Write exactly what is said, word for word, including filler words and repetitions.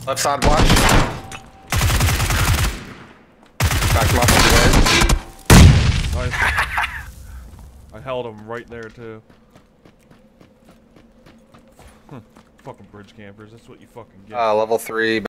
Left side watch. Back him up on the Nice. I held him right there too. Fucking bridge campers, that's what you fucking get. Uh, level three.